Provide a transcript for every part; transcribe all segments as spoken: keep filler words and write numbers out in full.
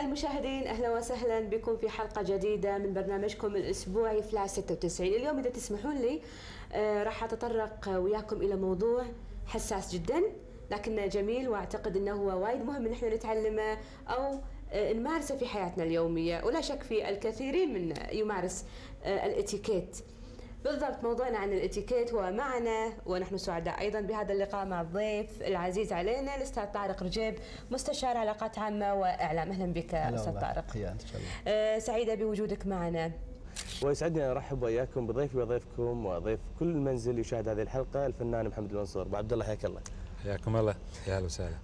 أعزائي المشاهدين، أهلا وسهلا بكم في حلقة جديدة من برنامجكم الأسبوعي فلاش ستة وتسعين. اليوم إذا تسمحون لي آه راح أتطرق وياكم إلى موضوع حساس جدا لكنه جميل، وأعتقد أنه هو وايد مهم إن احنا نتعلمه أو آه نمارسه في حياتنا اليومية، ولا شك في الكثيرين من يمارس آه الاتيكيت. بالضبط موضوعنا عن الاتيكيت ومعنا ونحن سعداء ايضا بهذا اللقاء مع الضيف العزيز علينا الاستاذ طارق رجيب، مستشار علاقات عامه واعلام. اهلا بك استاذ طارق. حياك ان شاء الله. آه سعيده بوجودك معنا. ويسعدني ان ارحب وياكم بضيفي وضيفكم وضيف كل منزل يشاهد هذه الحلقه الفنان محمد المنصور. ابو عبد الله حياك الله. حياكم الله. يا اهلا وسهلا.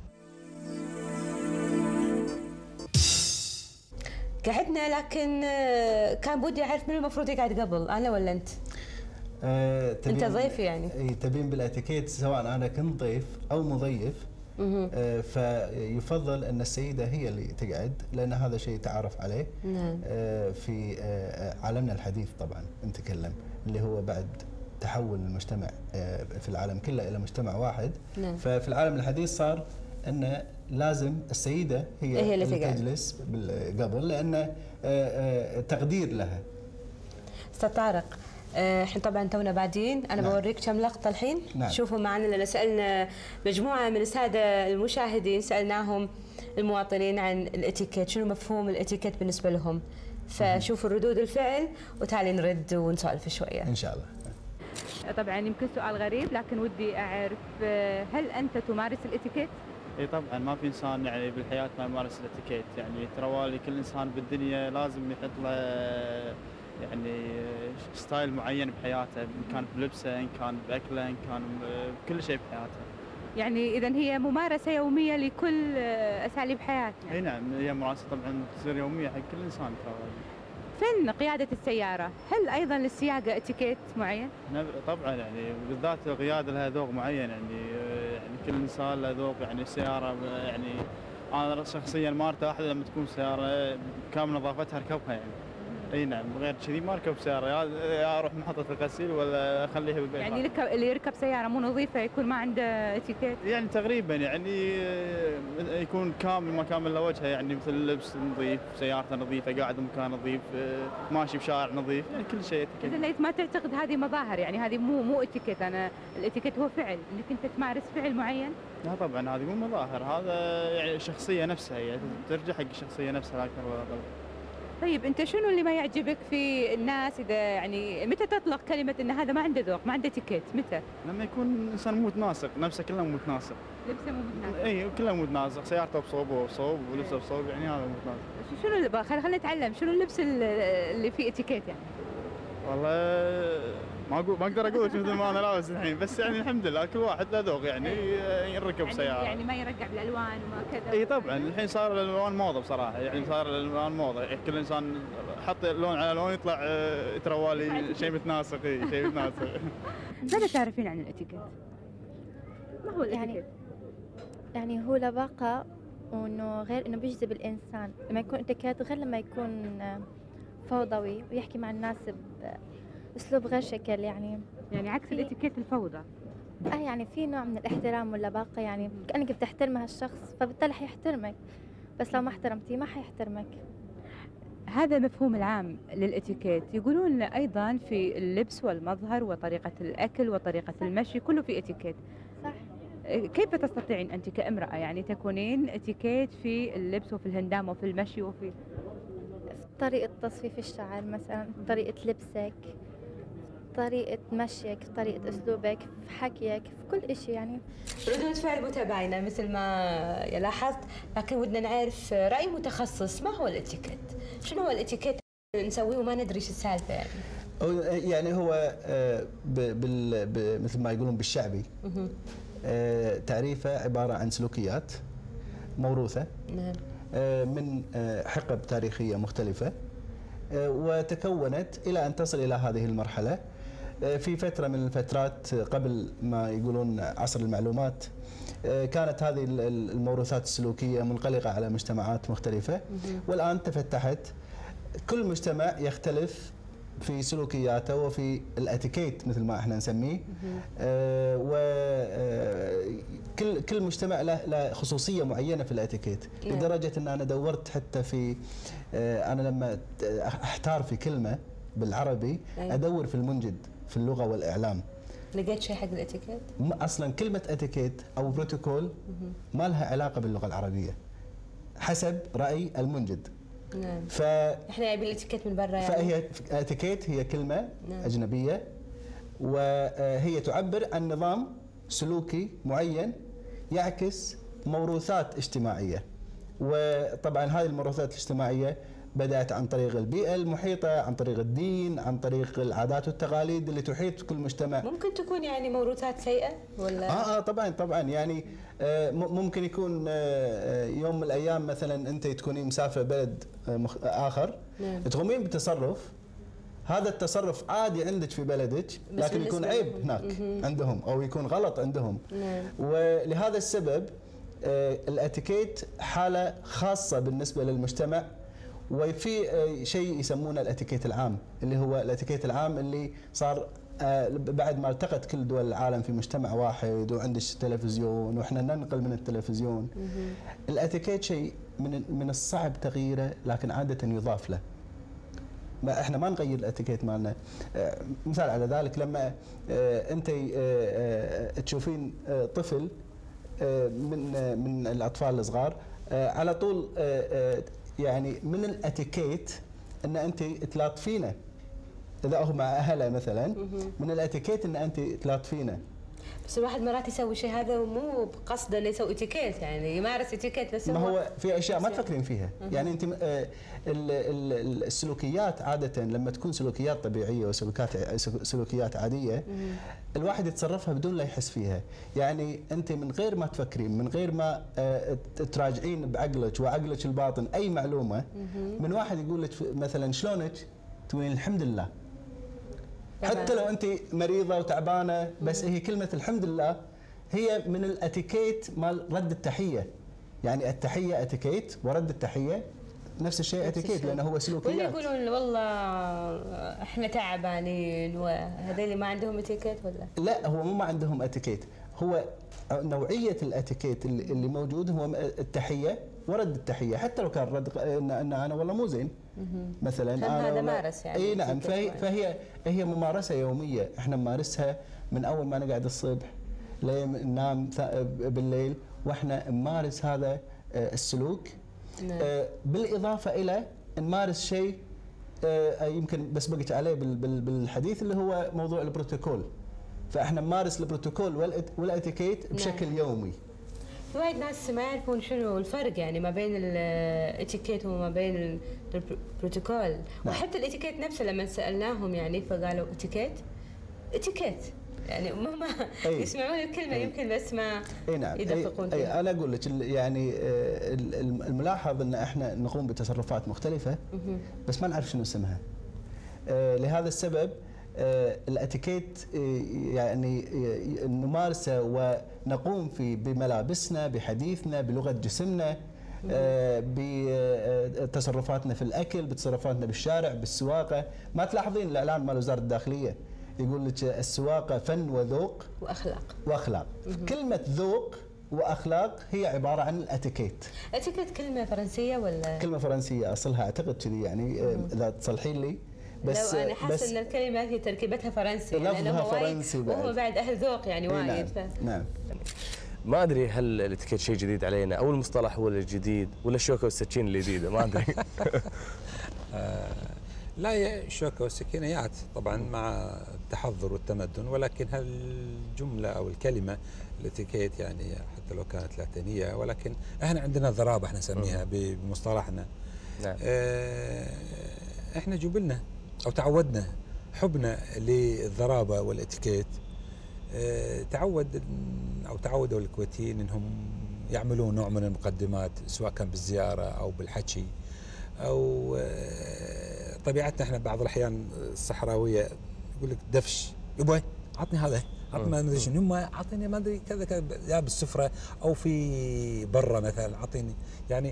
قعدنا لكن كان بدي اعرف من المفروض يقعد قبل، انا ولا انت؟ أه انت ضيف يعني. اي تبين بالاتيكيت سواء انا كنت ضيف او مضيف. أه فيفضل ان السيده هي اللي تقعد لان هذا شيء تعارف عليه. نعم. أه في أه عالمنا الحديث طبعا نتكلم اللي هو بعد تحول المجتمع أه في العالم كله الى مجتمع واحد. نعم. ففي العالم الحديث صار ان لازم السيده هي, هي اللي, اللي تجلس قبل لان تقدير لها. استاذ طارق، احنا طبعا تونا بادين، انا نعم. بوريك كم لقطه الحين. نعم. شوفوا معنا لان سالنا مجموعه من الساده المشاهدين، سالناهم المواطنين عن الاتيكيت، شنو مفهوم الاتيكيت بالنسبه لهم، فشوفوا ردود الفعل وتالي نرد ونسولف شويه ان شاء الله. طبعا يمكن سؤال غريب لكن ودي اعرف، هل انت تمارس الاتيكيت؟ اي طبعا، ما في انسان يعني بالحياه ما يمارس الاتيكيت، يعني ترى كل انسان بالدنيا لازم يحط له يعني ستايل معين بحياته، ان كان بلبسه، ان كان باكله، ان كان بكل شيء بحياته. يعني اذا هي ممارسه يوميه لكل اساليب حياتنا. اي نعم، هي ممارسه طبعا تصير يوميه حق كل انسان. ترى فن قياده السياره، هل ايضا للسياقه اتيكيت معين؟ طبعا، يعني بالذات القياده لها ذوق معين، يعني يعني كل انسان له ذوق. يعني السياره يعني انا شخصيا ما ارتاح لما تكون سياره كامل نظافتها اركبها يعني. اي نعم، غير كذي ما اركب سياره، يا اروح محطه الغسيل ولا اخليها بالبيت. يعني اللي يركب سياره مو نظيفه يكون ما عنده اتيكيت؟ يعني تقريبا، يعني يكون كامل ما كامل له وجهه، يعني مثل اللبس نظيف، سيارته نظيفه، قاعد بمكان نظيف، ماشي بشارع نظيف، يعني كل شيء اتيكيت. اذا انت ما تعتقد هذه مظاهر، يعني هذه مو مو اتيكيت، انا الاتيكيت هو فعل، انك انت تمارس فعل معين؟ لا طبعا، هذه مو مظاهر، هذا يعني الشخصيه نفسها، يعني ترجع حق الشخصيه نفسها اكثر ولا اقل. طيب انت شنو اللي ما يعجبك في الناس؟ اذا يعني متى تطلق كلمه ان هذا ما عنده ذوق، ما عنده اتيكيت؟ متى؟ لما يكون انسان مو متناسق، نفسه كله مو متناسق، لبسه مو متناسق. اي كله مو متناسق، سيارته بصوب وهو بصوب ولبسه بصوب، يعني هذا مو متناسق. شنو اللي خلينا خلينا نتعلم شنو اللبس اللي فيه اتيكيت يعني؟ والله ما اقول ما اقدر اقول مثل ما انا لابس الحين، بس يعني الحمد لله كل واحد له ذوق، يعني يركب يعني سياره، يعني ما يرقع بالالوان وما كذا. اي طبعا، الحين صار الالوان موضه بصراحه، يعني صار الالوان موضه، يعني كل انسان حط لون على لون يطلع يتروالي شيء متناسق. اي شيء متناسق. ماذا تعرفين عن الاتيكيت؟ ما هو الاتيكيت؟ يعني يعني هو لباقه، وانه غير انه بيجذب الانسان، لما يكون اتيكيت غير لما يكون فوضوي ويحكي مع الناس باسلوب غير شكل، يعني يعني عكس الاتيكيت الفوضى. اه يعني في نوع من الاحترام واللباقه، يعني كانك بتحترم هالشخص فبالتالي حيحترمك، بس لو ما احترمتيه ما حيحترمك. هذا المفهوم العام للاتيكيت. يقولون ايضا في اللبس والمظهر وطريقه الاكل وطريقه صح. المشي كله في اتيكيت. صح. كيف تستطيعين انت كامراه يعني تكونين اتيكيت في اللبس وفي الهندامه وفي المشي وفي طريقة تصفيف الشعر مثلا، طريقة لبسك، طريقة مشيك، طريقة أسلوبك، في حكيك، في كل إشي يعني. ردود فعل متباينة مثل ما لاحظت، لكن ودنا نعرف رأي متخصص، ما هو الاتيكيت؟ شنو هو الاتيكيت نسويه وما ندري ايش السالفة يعني؟ يعني هو مثل ما يقولون بالشعبي تعريفه عبارة عن سلوكيات موروثة. نعم. من حقب تاريخية مختلفة، وتكونت إلى أن تصل إلى هذه المرحلة. في فترة من الفترات قبل ما يقولون عصر المعلومات كانت هذه الموروثات السلوكية منقلقة على مجتمعات مختلفة، والآن تفتحت. كل مجتمع يختلف في سلوكياته وفي الاتيكيت مثل ما احنا نسميه. وكل كل مجتمع له له خصوصيه معينه في الاتيكيت، لدرجه ان انا دورت حتى في آه، انا لما احتار في كلمه بالعربي ادور في المنجد في اللغه والاعلام. لقيت شيء حق الاتيكيت؟ اصلا كلمه اتيكيت او بروتوكول ما لها علاقه باللغه العربيه حسب راي المنجد. نعم. ف احنا جايبين الاتيكيت من برا يعني. فهي اتيكيت هي كلمه نعم. اجنبيه، وهي تعبر عن نظام سلوكي معين يعكس موروثات اجتماعيه. وطبعا هذه الموروثات الاجتماعيه بدات عن طريق البيئه المحيطه، عن طريق الدين، عن طريق العادات والتقاليد اللي تحيط كل مجتمع. ممكن تكون يعني موروثات سيئه ولا؟ اه اه طبعا طبعا يعني آه ممكن يكون آه يوم من الايام مثلا انت تكونين مسافره بلد آه اخر، نعم. تقومين بتصرف، هذا التصرف عادي عندك في بلدك لكن يكون عيب هناك مم. عندهم او يكون غلط عندهم. نعم. ولهذا السبب آه الاتيكيت حاله خاصه بالنسبه للمجتمع. وفي شيء يسمونه الاتيكيت العام، اللي هو الاتيكيت العام اللي صار بعد ما التقت كل دول العالم في مجتمع واحد وعندك تلفزيون واحنا ننقل من التلفزيون. الاتيكيت شيء من من الصعب تغييره لكن عاده يضاف له. ما احنا ما نغير الاتيكيت مالنا. مثال على ذلك لما انت تشوفين طفل من من الاطفال الصغار على طول يعني من الاتيكيت ان انت تلاطفينه اذا هو مع اهله مثلا، من الاتيكيت ان انت تلاطفينه. بس الواحد مرات يسوي شيء هذا مو بقصده انه يسوي اتيكيت، يعني يمارس اتيكيت بس ما هو في اشياء ما تفكرين فيها. يعني انت السلوكيات عاده لما تكون سلوكيات طبيعيه وسلوكيات سلوكيات عاديه الواحد يتصرفها بدون لا يحس فيها. يعني انت من غير ما تفكرين، من غير ما تراجعين بعقلك وعقلك الباطن اي معلومه، من واحد يقول لك مثلا شلونك تقولين الحمد لله، حتى لو انت مريضه وتعبانه، بس هي كلمه الحمد لله هي من الاتيكيت مال رد التحيه. يعني التحيه اتيكيت ورد التحيه نفس الشيء اتيكيت لانه هو سلوكيات. واللي يقولون والله احنا تعبانين وهذول ما عندهم اتيكيت ولا؟ لا، هو مو ما عندهم اتيكيت، هو نوعيه الاتيكيت اللي, اللي موجود هو التحيه ورد التحيه، حتى لو كان رد ان, إن انا والله مو زين مثلا. انا هذا مارس يعني. اي نعم. فهي, فهي هي ممارسه يوميه احنا نمارسها من اول ما نقعد الصبح لين ننام بالليل، واحنا نمارس هذا السلوك. نعم. بالاضافه الى نمارس شيء يمكن بس بقيت عليه بالحديث اللي هو موضوع البروتوكول. فاحنا نمارس البروتوكول والاتيكيت بشكل نعم. يومي. وايد ناس ما يعرفون شنو الفرق يعني ما بين الاتيكيت وما بين البروتوكول. نعم. وحتى الاتيكيت نفسه لما سالناهم يعني فقالوا اتيكيت اتيكيت يعني ما يسمعون الكلمه أي. يمكن بس ما اي نعم. يدققون أي أي انا اقول لك يعني الملاحظ ان احنا نقوم بتصرفات مختلفه بس ما نعرف شنو اسمها. لهذا السبب الاتيكيت يعني نمارسه ونقوم في بملابسنا، بحديثنا، بلغه جسمنا، بتصرفاتنا في الاكل، بتصرفاتنا بالشارع، بالسواقه. ما تلاحظين الاعلان مال وزاره الداخليه يقول لك السواقه فن وذوق واخلاق واخلاق. كلمه ذوق واخلاق هي عباره عن الاتيكيت. اتيكيت كلمه فرنسيه ولا؟ كلمه فرنسيه اصلها اعتقد كذي يعني. مم. اذا تصلحين لي بس. لو انا حاسه ان الكلمه هي تركيبتها فرنسي يعني لفظها فرنسي وهو بعد اهل ذوق يعني وايد. نعم. ف... نعم. ما ادري هل الاتيكيت شيء جديد علينا او المصطلح هو الجديد ولا الشوكه والسكين الجديده، ما ادري. لا، يا الشوكه والسكينه يات طبعا مع التحضر والتمدن، ولكن هالجمله او الكلمه الاتيكيت يعني حتى لو كانت لاتينيه، ولكن احنا عندنا ضرابه احنا نسميها بمصطلحنا. نعم. اه احنا جبلنا او تعودنا حبنا للضرابه والاتيكيت. اه تعود او تعودوا الكويتيين انهم يعملون نوع من المقدمات سواء كان بالزياره او بالحكي او اه طبيعتنا احنا بعض الاحيان الصحراويه يقول لك دفش يبوي عطني هذا، عطني ما ادري شنو، يما اعطيني ما ادري كذا كذا، يا بالسفره او في برا مثلا اعطيني. يعني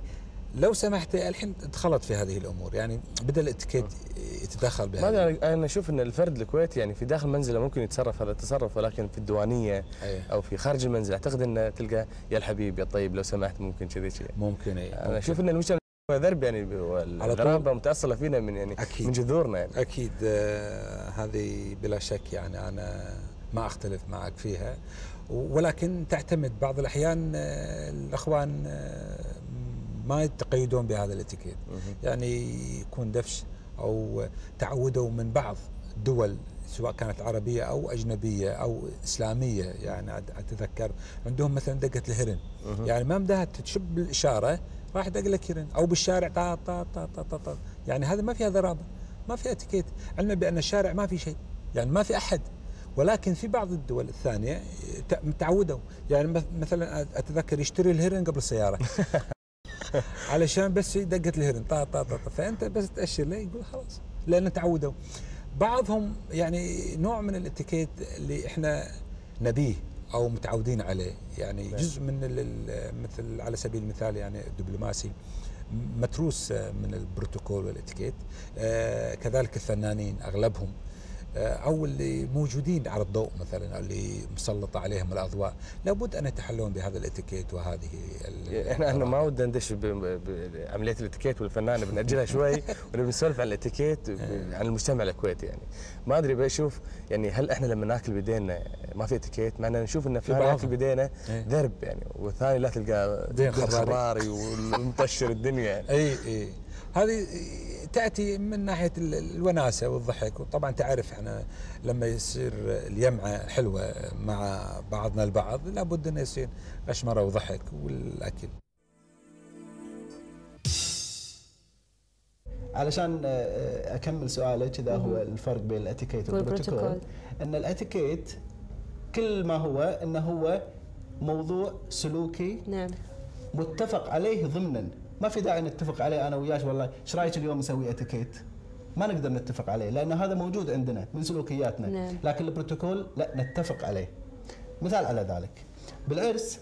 لو سمحت الحين دخلت في هذه الامور، يعني بدا الاتيكيت يتدخل بها. ما انا اشوف ان الفرد الكويتي يعني في داخل منزله ممكن يتصرف هذا التصرف، ولكن في الديوانيه أيه. او في خارج المنزل اعتقد ان تلقى يا الحبيب يا الطيب لو سمحت ممكن كذي شيء. ممكن اي انا اشوف ان المجتمع ذرب يعني، والغرابه متاصله فينا من يعني أكيد. من جذورنا يعني. اكيد آه هذه بلا شك، يعني انا ما اختلف معك فيها، ولكن تعتمد بعض الاحيان آه الاخوان آه ما يتقيدون بهذا الاتيكيت، يعني يكون دفش او تعودوا من بعض الدول سواء كانت عربيه او اجنبيه او اسلاميه. يعني اتذكر عندهم مثلا دقه الهرن، يعني ما مداها تشب الاشاره راح يدق لك هرن، او بالشارع طا طا طا طا طا طا. يعني هذا ما فيها ذرابه، ما في اتيكيت، علما بان الشارع ما في شيء، يعني ما في احد. ولكن في بعض الدول الثانيه تعودوا، يعني مثلا اتذكر يشتري الهرن قبل السياره علشان بس دقت الهرن طا طا طا، فانت بس تاشر له يقول خلاص، لان تعودوا. بعضهم يعني نوع من الاتيكيت اللي احنا نبيه او متعودين عليه، يعني جزء من مثل على سبيل المثال يعني الدبلوماسي متروس من البروتوكول والاتيكيت. آه كذلك الفنانين اغلبهم او اللي موجودين على الضوء مثلا، او اللي مسلطه عليهم الاضواء، لابد ان يتحلون بهذا الاتيكيت وهذه. احنا احنا ما ودنا ندش بعمليه الاتيكيت والفنانه، بنأجلها شوي ونبي نسولف عن الاتيكيت عن المجتمع الكويتي. يعني ما ادري بشوف يعني هل احنا لما ناكل بيدينا ما في اتيكيت، مع ان نشوف ان فلان ياكل بيدينا ذرب يعني، والثاني لا تلقاه دين خراري ومطشر الدنيا يعني. اي اي هذه تأتي من ناحية الوناسة والضحك، وطبعا تعرف احنا لما يصير اليمعة حلوة مع بعضنا البعض لابد انه يصير أشمرة وضحك والأكل. علشان أكمل سؤالك، إذا هو الفرق بين الاتيكيت والبروتوكول، أن الاتيكيت كل ما هو أنه هو موضوع سلوكي نعم متفق عليه ضمنا، ما في داعي نتفق عليه انا وياك والله ايش رايك اليوم نسوي اتيكيت، ما نقدر نتفق عليه لان هذا موجود عندنا من سلوكياتنا. نعم. لكن البروتوكول لا نتفق عليه. مثال على ذلك بالعرس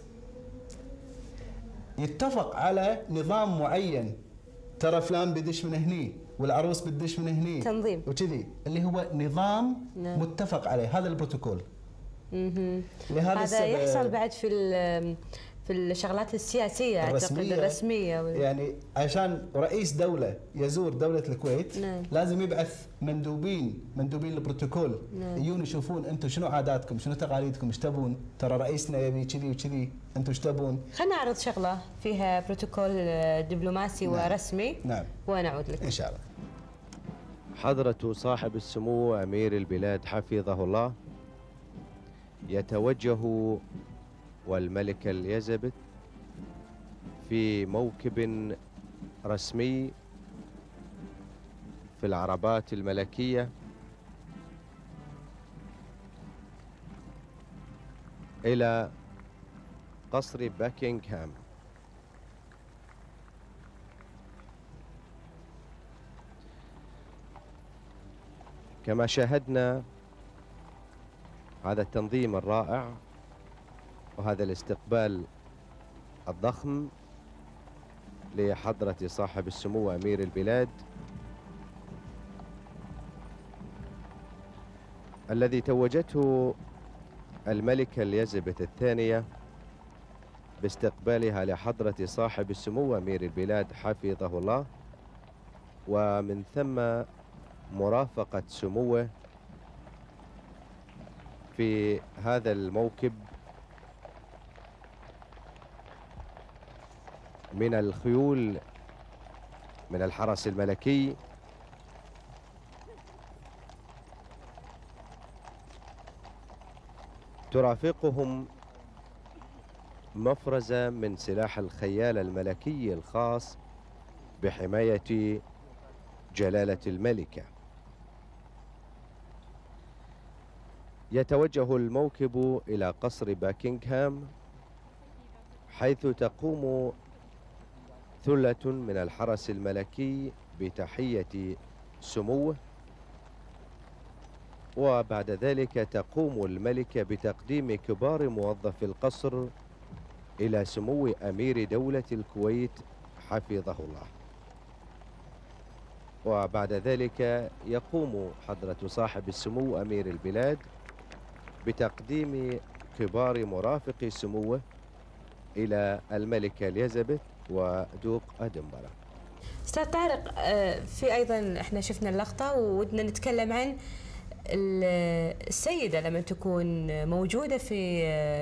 يتفق على نظام معين، ترى فلان بيدش من هني والعروس بتدش من هني، تنظيم وكذي اللي هو نظام نعم. متفق عليه، هذا البروتوكول. لهذا هذا يحصل بعد في في الشغلات السياسية اعتقد الرسمية وال... يعني عشان رئيس دولة يزور دولة الكويت نعم. لازم يبعث مندوبين مندوبين البروتوكول نعم. يجون يشوفون انتم شنو عاداتكم شنو تقاليدكم ايش تبون، ترى رئيسنا يبي كذي وكذي، انتم ايش تبون. خلينا نعرض شغلة فيها بروتوكول دبلوماسي نعم. ورسمي. نعم ونعود لك ان شاء الله. حضرة صاحب السمو أمير البلاد حفظه الله يتوجه والملكة اليزابيث في موكب رسمي في العربات الملكية إلى قصر باكنغهام. كما شاهدنا هذا التنظيم الرائع وهذا الاستقبال الضخم لحضرة صاحب السمو أمير البلاد الذي توجته الملكة اليزابيث الثانية باستقبالها لحضرة صاحب السمو أمير البلاد حفظه الله، ومن ثم مرافقة سموه في هذا الموكب من الخيول من الحرس الملكي ترافقهم مفرزة من سلاح الخيال الملكي الخاص بحماية جلالة الملكة. يتوجه الموكب إلى قصر باكنغهام حيث تقوم ثلة من الحرس الملكي بتحية سموه، وبعد ذلك تقوم الملكة بتقديم كبار موظفي القصر إلى سمو أمير دولة الكويت حفظه الله. وبعد ذلك يقوم حضرة صاحب السمو أمير البلاد بتقديم كبار مرافقي سموه إلى الملكة اليزابيث ودوق أدنبرا. استاذ طارق، في ايضا احنا شفنا اللقطه وودنا نتكلم عن السيده لما تكون موجوده في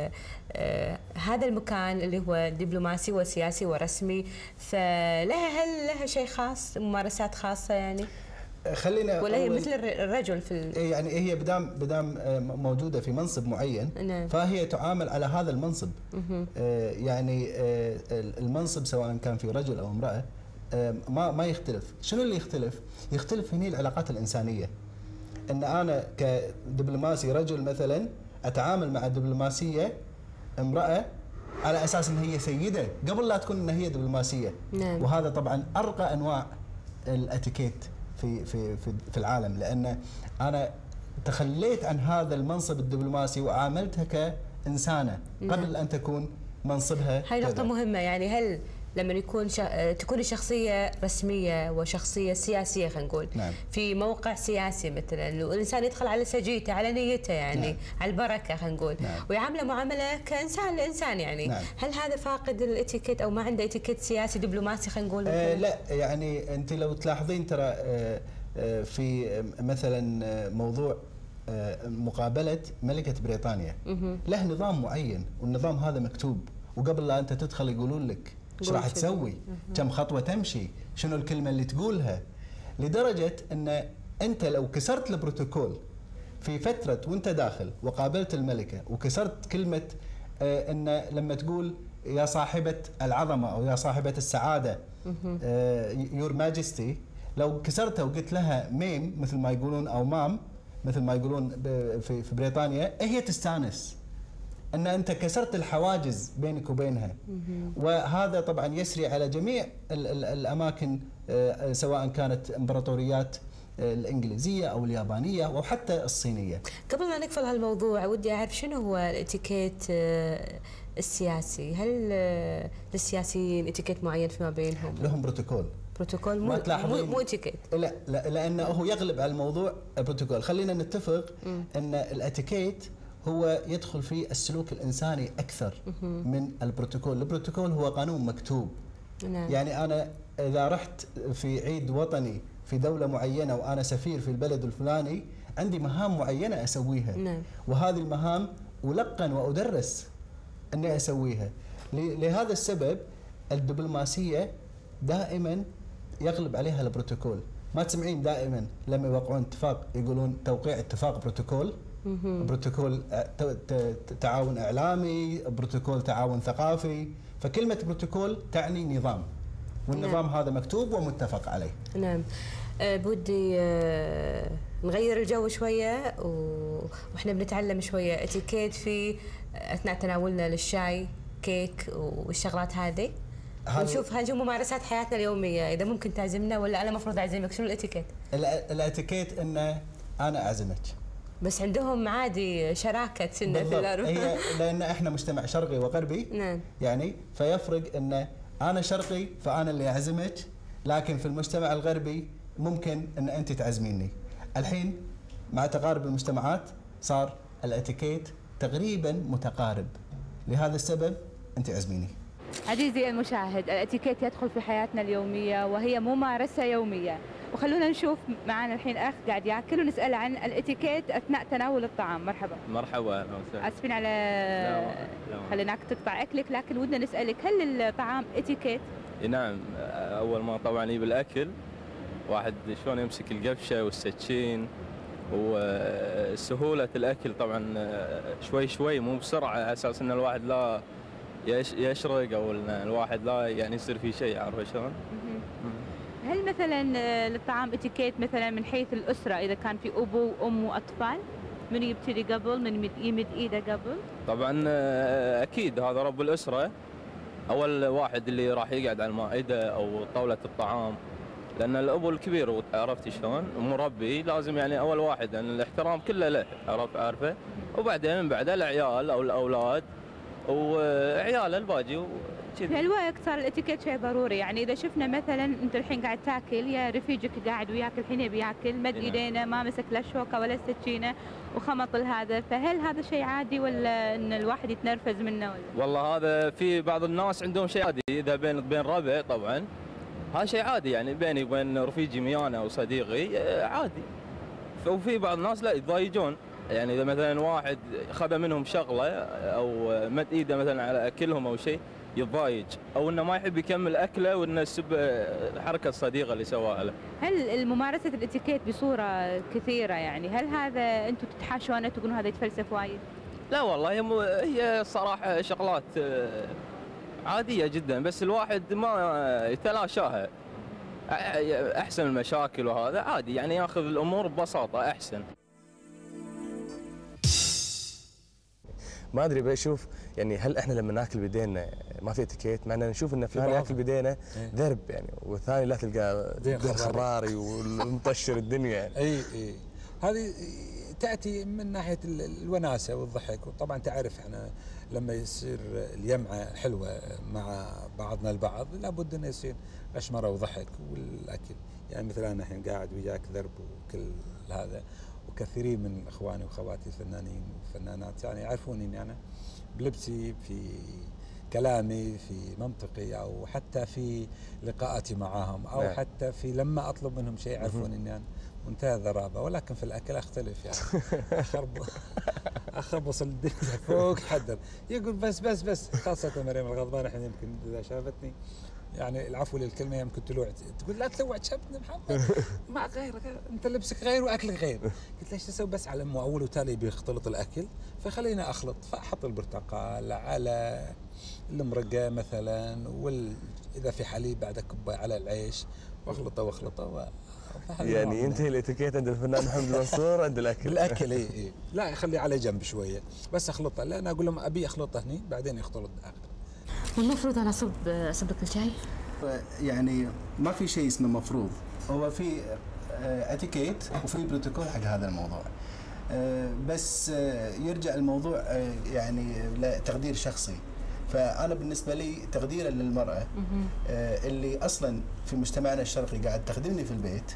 هذا المكان اللي هو دبلوماسي وسياسي ورسمي، فلها هل لها شيء خاص، ممارسات خاصه يعني؟ خلينا ولا هي مثل الرجل في ال... يعني هي بدام بدام موجوده في منصب معين، نعم. فهي تعامل على هذا المنصب. آه يعني آه المنصب سواء كان في رجل او امراه آه ما ما يختلف. شنو اللي يختلف؟ يختلف هنا العلاقات الانسانيه. ان انا كدبلوماسي رجل مثلا اتعامل مع دبلوماسيه امراه على اساس ان هي سيده قبل لا تكون ان هي دبلوماسيه. نعم. وهذا طبعا ارقى انواع الاتيكيت في في في في العالم، لان انا تخليت عن هذا المنصب الدبلوماسي وعاملتها كانسانه قبل نعم. ان تكون منصبها. هاي نقطه مهمه، يعني هل لما يكون شا... تكون الشخصيه رسميه وشخصيه سياسيه خلينا نقول، نعم. في موقع سياسي مثلا، والانسان يدخل على سجيته على نيته يعني، نعم. على البركه خلينا نقول، نعم. ويعامله معامله كانسان لانسان يعني. نعم. هل هذا فاقد الاتيكيت او ما عنده اتيكيت سياسي دبلوماسي خلينا نقول؟ آه لا، يعني انت لو تلاحظين ترى آه آه في مثلا موضوع آه مقابله ملكه بريطانيا له نظام معين، والنظام هذا مكتوب، وقبل لا انت تدخل يقولون لك ايش راح تسوي؟ كم خطوه تمشي؟ شنو الكلمه اللي تقولها؟ لدرجه ان انت لو كسرت البروتوكول في فتره وانت داخل وقابلت الملكه وكسرت كلمه آه ان لما تقول يا صاحبه العظمه او يا صاحبه السعاده يور ماجستي، لو كسرتها وقلت لها ميم مثل ما يقولون او مام مثل ما يقولون في في بريطانيا، هي تستانس ان انت كسرت الحواجز بينك وبينها. وهذا طبعا يسري على جميع ال ال الاماكن سواء كانت امبراطوريات الانجليزيه او اليابانيه او حتى الصينيه. قبل ما نقفل هالموضوع ودي اعرف شنو هو الاتيكيت السياسي؟ هل للسياسيين اتيكيت معين فيما بينهم؟ لهم بروتوكول. بروتوكول مو مو, مو اتيكيت. لا لا، لانه هو يغلب على الموضوع بروتوكول. خلينا نتفق م. ان الاتيكيت هو يدخل في السلوك الانساني اكثر من البروتوكول. البروتوكول هو قانون مكتوب. نعم. يعني انا اذا رحت في عيد وطني في دوله معينه وانا سفير في البلد الفلاني، عندي مهام معينه اسويها. نعم. وهذه المهام ألقن وأدرس أني أسويها. لهذا السبب الدبلوماسية دائما يغلب عليها البروتوكول. ما تسمعين دائما لما يوقعون اتفاق يقولون توقيع اتفاق بروتوكول، بروتوكول تعاون إعلامي، بروتوكول تعاون ثقافي. فكلمة بروتوكول تعني نظام، والنظام نعم. هذا مكتوب ومتفق عليه. نعم. أه بودي أه نغير الجو شوية واحنا بنتعلم شوية اتيكيت في اثناء تناولنا للشاي، كيك والشغلات هذه، ونشوف هنشوف ممارسات حياتنا اليومية. اذا ممكن تعزمنا ولا انا المفروض اعزمك؟ شنو الاتيكيت؟ الاتيكيت ان انا اعزمك، بس عندهم عادي شراكة سنة في الأرض. هي لان احنا مجتمع شرقي وغربي. نعم. يعني فيفرق ان انا شرقي فانا اللي اعزمك، لكن في المجتمع الغربي ممكن ان انت تعزميني. الحين مع تقارب المجتمعات صار الاتيكيت تقريبا متقارب، لهذا السبب انت عزميني. عزيزي المشاهد، الاتيكيت يدخل في حياتنا اليوميه وهي ممارسه يوميه، وخلونا نشوف معنا الحين اخ قاعد ياكل ونسال عن الاتيكيت اثناء تناول الطعام. مرحبا. مرحبا. اهلا وسهلا. اسفين على خليناك تقطع اكلك، لكن ودنا نسالك هل الطعام اتيكيت؟ نعم، اول ما طبعا يجيب الاكل واحد شلون يمسك القفشه والسكين وسهوله الاكل طبعا شوي شوي مو بسرعه، على اساس ان الواحد لا يشرق او الواحد لا يعني يصير في شيء، عارفه شلون؟ هل مثلا للطعام اتيكيت مثلا من حيث الاسره، اذا كان في ابو وام واطفال، من يبتدي قبل، من يمد ايده قبل؟ طبعا اكيد هذا رب الاسره اول واحد اللي راح يقعد على المائده او طاوله الطعام، لان الابو الكبير عرفتي شلون مربي لازم يعني اول واحد، لان يعني الاحترام كله له، عرفت عارفه، وبعدين من بعده العيال او الاولاد وعياله الباقي في الوقت صار الاتيكيت شيء ضروري، يعني اذا شفنا مثلا انت الحين قاعد تاكل يا رفيجك قاعد وياك الحين بياكل مد ايدينا ما مسك لا شوكه ولا سكينه وخمط هذا، فهل هذا شيء عادي ولا ان الواحد يتنرفز منه ولا؟ والله هذا في بعض الناس عندهم شيء عادي، اذا بين بين ربع طبعا هذا شيء عادي، يعني بيني وبين رفيجي ميانا او صديقي عادي. وفي بعض الناس لا يتضايجون، يعني اذا مثلا واحد خذ منهم شغله او مد ايده مثلا على اكلهم او شيء يتضايج، او انه ما يحب يكمل اكله وانه يسب حركه الصديقه اللي سواها له. هل الممارسه الاتيكيت بصوره كثيره يعني هل هذا انتم تتحاشونه تقولون هذا يتفلسف وايد؟ لا والله هي هي الصراحه شغلات عاديه جدا، بس الواحد ما يتلاشاها. احسن المشاكل وهذا عادي، يعني ياخذ الامور ببساطه احسن. ما ادري بشوف يعني هل احنا لما ناكل بيدينا ما في اتيكيت، مع ان نشوف ان فلان ياكل بيدينا ذرب يعني، والثاني لا تلقاه دين خراري ومطشر الدنيا يعني. اي اي هذه تاتي من ناحيه الوناسه والضحك، وطبعا تعرف احنا لما يصير اليمعه حلوه مع بعضنا البعض لابد انه يصير اشمره وضحك والاكل، يعني مثلا انا الحين قاعد وياك ذرب وكل هذا، وكثيرين من اخواني واخواتي الفنانين والفنانات يعني يعرفوني اني انا بلبسي في كلامي في منطقي او حتى في لقاءاتي معاهم او نعم. حتى في لما اطلب منهم شيء يعرفون اني انا منتهى الذرابه، ولكن في الاكل اختلف يعني اخرب اخربص الدنيا فوق حدر، يقول بس بس بس خاصه مريم الغضبان الحين يمكن اذا شافتني يعني العفو للكلمه يمكن تلوع، تقول لا تلوع شبنا محمد ما غير انت لبسك غير واكلك غير، قلت ليش تسوي بس على ام اول وتالي بيختلط الاكل فخليني اخلط، فاحط البرتقال على المرقه مثلا وال اذا في حليب بعد كبه على العيش واخلطه واخلطه و... يعني ينتهي الاتيكيت عند الفنان محمد المنصور عند الاكل. الاكل اي اي لا يخليه على جنب شويه بس اخلطه، لا انا اقول لهم ابي اخلطه هني بعدين يختلط داخل. والمفروض انا اصب اصب لك الشاي؟ يعني ما في شيء اسمه مفروض، هو في اتيكيت وفي بروتوكول حق هذا الموضوع، بس يرجع الموضوع يعني لتقدير شخصي. فانا بالنسبه لي تقديرا للمراه اللي اصلا في مجتمعنا الشرقي قاعد تخدمني في البيت،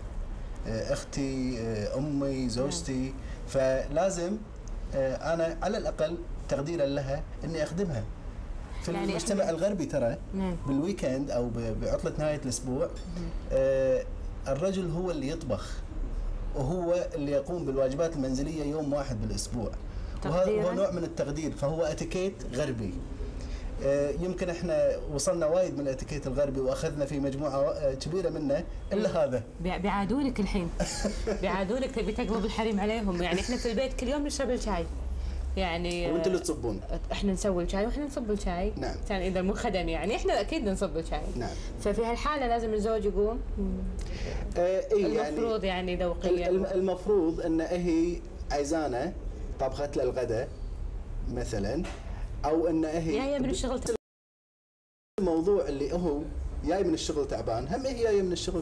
اختي امي زوجتي، فلازم انا على الاقل تقديرا لها اني اخدمها. في يعني المجتمع الغربي ترى بالويكند او بعطله نهايه الاسبوع آه الرجل هو اللي يطبخ وهو اللي يقوم بالواجبات المنزليه يوم واحد بالاسبوع، وهذا هو نوع من التقدير، فهو اتيكيت غربي. آه يمكن احنا وصلنا وايد من الاتيكيت الغربي واخذنا في مجموعه كبيره منه الا هذا. بيعادونك الحين بيعادونك تبي تقلب الحريم عليهم، يعني احنا في البيت كل يوم نشرب الشاي يعني وانتوا اللي تصبون، احنا نسوي الشاي واحنا نصب الشاي. نعم. كان اذا مو خدم يعني احنا اكيد نصب الشاي. نعم. ففي هالحاله لازم الزوج يقوم. آه إيه المفروض يعني, يعني ذوقيا. المفروض ان هي عايزانه طبخت له الغداء مثلا، او ان هي جايه من الشغل الموضوع اللي هو جاي من الشغل تعبان، هم هي جايه من الشغل،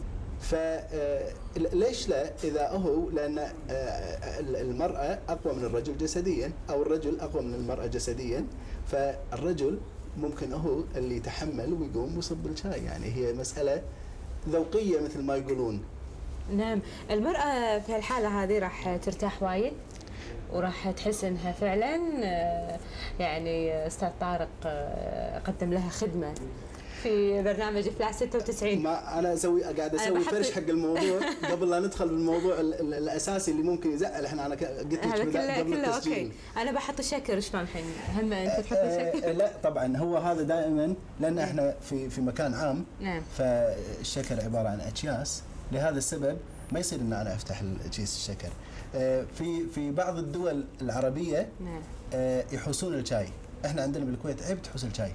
فليش لا اذا هو لان المراه اقوى من الرجل جسديا او الرجل اقوى من المراه جسديا، فالرجل ممكن هو اللي يتحمل ويقوم ويصب الشاي، يعني هي مساله ذوقيه مثل ما يقولون. نعم، المراه في الحاله هذه راح ترتاح وايد وراح تحس انها فعلا يعني استاذ طارق قدم لها خدمه في برنامج فلاش ستة وتسعين. ما انا اسوي قاعد اسوي فرش حق الموضوع قبل لا ندخل بالموضوع الاساسي اللي ممكن يزعل. احنا انا قلت لك قبل التسجيل. انا بحط الشكر شلون الحين؟ هم انت تحط الشكر؟ لا طبعا هو هذا دائما لان احنا في في مكان عام. نعم. فالشكر عباره عن اكياس، لهذا السبب ما يصير ان انا افتح كيس الشكر. في في بعض الدول العربيه نعم. يحوسون الشاي، احنا عندنا بالكويت عيب تحوس الشاي.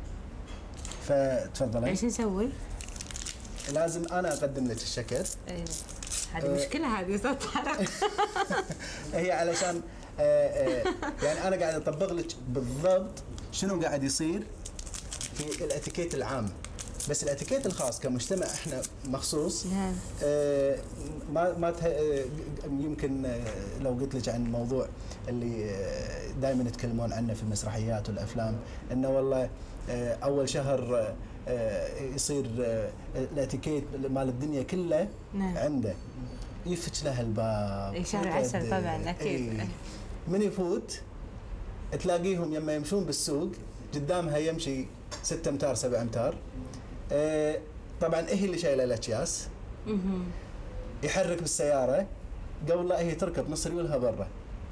فتفضلي. ايش نسوي؟ لازم انا اقدم لك الشكر. ايه هذه أه مشكله هذه صوت حرق. هي علشان أه أه يعني انا قاعد اطبق لك بالضبط شنو قاعد يصير في الاتيكيت العام. بس الاتيكيت الخاص كمجتمع احنا مخصوص نعم. آه ما ما يمكن آه لو قلت لك عن الموضوع اللي آه دائما يتكلمون عنه في المسرحيات والافلام، انه والله آه اول شهر آه يصير آه الاتيكيت مال الدنيا كله نعم. عنده، يفتش له الباب. اي شهر عسل طبعا اكيد. ايه من يفوت تلاقيهم يما يمشون بالسوق قدامها يمشي ستة امتار سبع امتار. آه طبعا هي اللي شايله الاكياس، يحرك بالسياره قبل لا هي تركب نص ريولها برا.